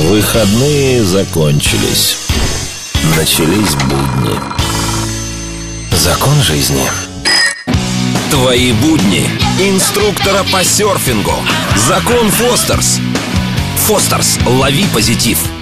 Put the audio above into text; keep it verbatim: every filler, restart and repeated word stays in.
Выходные закончились. Начались будни. Закон жизни. Твои будни инструктора по серфингу. Закон Фостерс. Фостерс. Лови позитив.